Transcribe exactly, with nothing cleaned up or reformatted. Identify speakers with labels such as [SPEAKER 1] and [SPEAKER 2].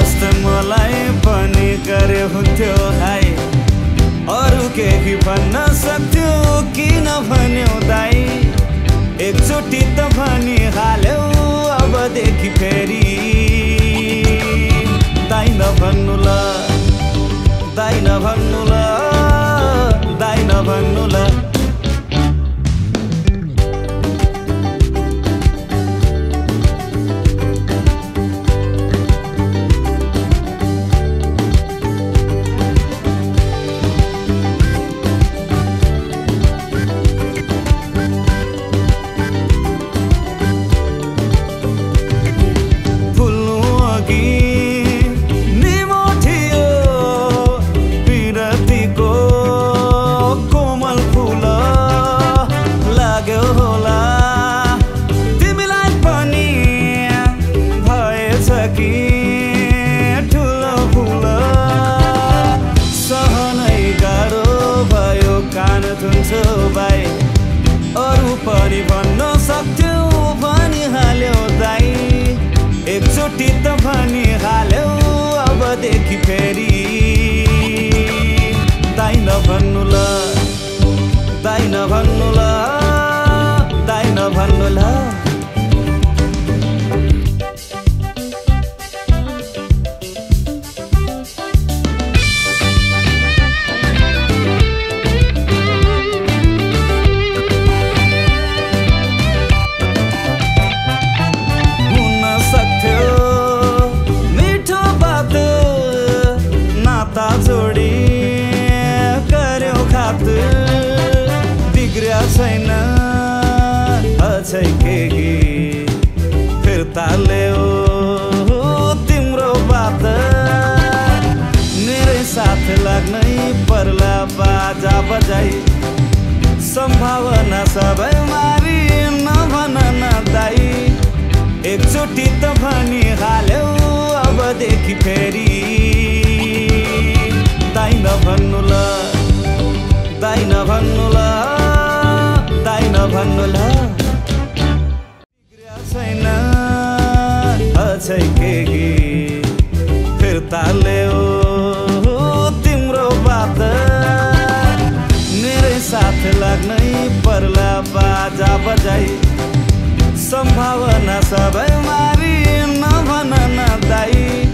[SPEAKER 1] जस्तो मलाई पनि गरे हुन्थ्यो हाय अरु केही भन्न सक्थ्यो किन भन्यो दाइ एकचोटि त भनि हाल्यो अबदेखि फेरि दाइ नभन्नु ल दाइ नभन्नु ल दाइ नभन्नु ल अरु पनि भन्न सक्थ्यौ भनि हाल्यो दाइ एकचोटि त भनि हाल्यो अबदेखि फेरि दाइ नभन्नु ल दाइ नभन्नु ल दाइ नभन्नु ल छैन अझै केही फिर्ता ल्याऊ तिम्रो बात मेरै साथ लाग्नै पर्ला बाजा बजाई सम्भावना सबै मारी नभन न दाइ एकचोटि त भनि हाल्यो अबदेखि फेरि दाइ नभन्नु ल दाइ नभन्नु ल दाइ नभन्नु ल छैन अझै केही फिर्ता ल्याऊ तिम्रो बात मेरै साथ लाग्नै पर्ला बाजा बजाई सम्भावना सबै मारी नभन न दाइ